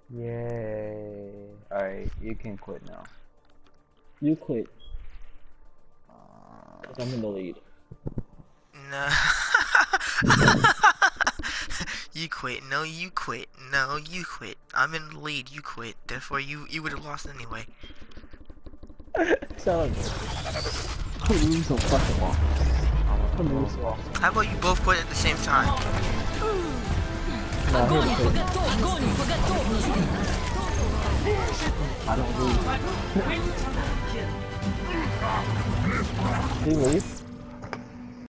Yay. Alright, you can quit now. You quit. Cause I'm in the lead. No. You quit. No, you quit. No, you quit. I'm in the lead. You quit. Therefore, you would have lost anyway. Sound like quit moving so fucking long. Quit moving so long. How about you both quit at the same time? No, I don't lose. Did he leave?